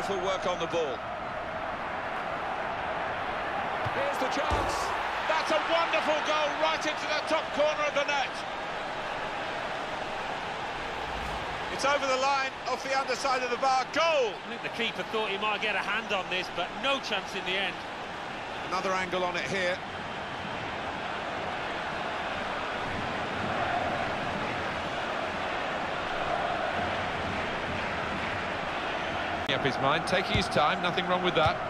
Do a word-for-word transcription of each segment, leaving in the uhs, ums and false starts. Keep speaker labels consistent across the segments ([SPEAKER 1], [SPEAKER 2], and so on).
[SPEAKER 1] Wonderful work on the ball. Here's the chance. That's a wonderful goal right into the top corner of the net. It's over the line, off the underside of the bar. Goal!
[SPEAKER 2] I think the keeper thought he might get a hand on this, but no chance in the end.
[SPEAKER 1] Another angle on it here. Up his mind, taking his time, nothing wrong with that.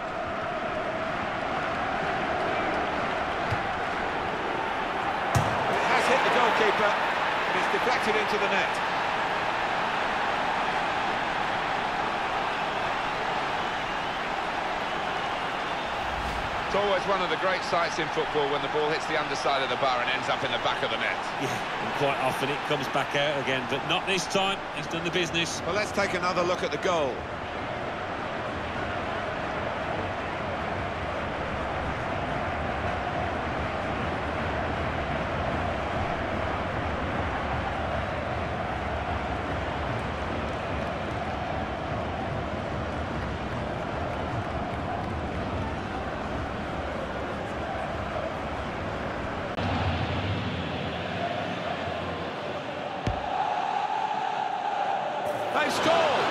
[SPEAKER 1] It has hit the goalkeeper, and it's deflected into the net. It's always one of the great sights in football when the ball hits the underside of the bar and ends up in the back of the net.
[SPEAKER 2] Yeah, and quite often it comes back out again, but not this time. He's done the business.
[SPEAKER 1] Well, let's take another look at the goal. They've scored!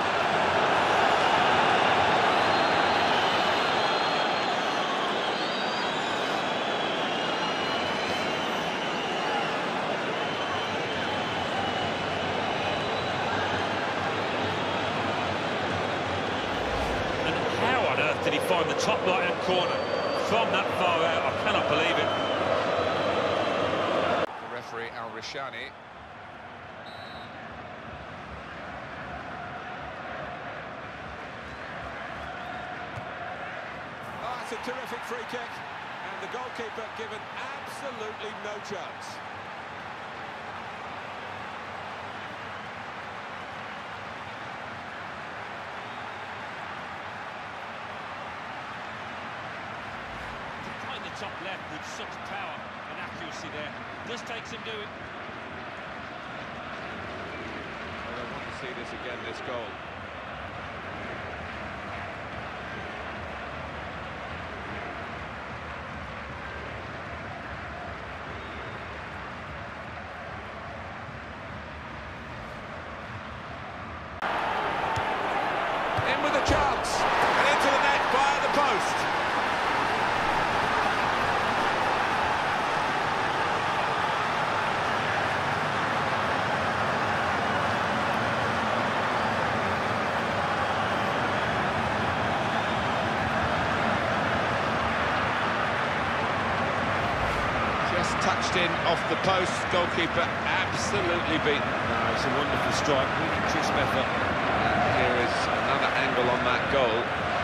[SPEAKER 2] And how on earth did he find the top right-hand corner from that far out? I cannot believe it.
[SPEAKER 1] The referee, Al-Rishani. It's a terrific free kick, and the goalkeeper given absolutely no chance.
[SPEAKER 2] Behind the top left with such power and accuracy there. Does take some doing.
[SPEAKER 1] Well, I want to see this again, this goal. In with a chance, and into the net via the post. Just touched in off the post, goalkeeper absolutely beaten.
[SPEAKER 2] No, it's a wonderful strike, really crisp effort.
[SPEAKER 1] And here is another angle on that goal.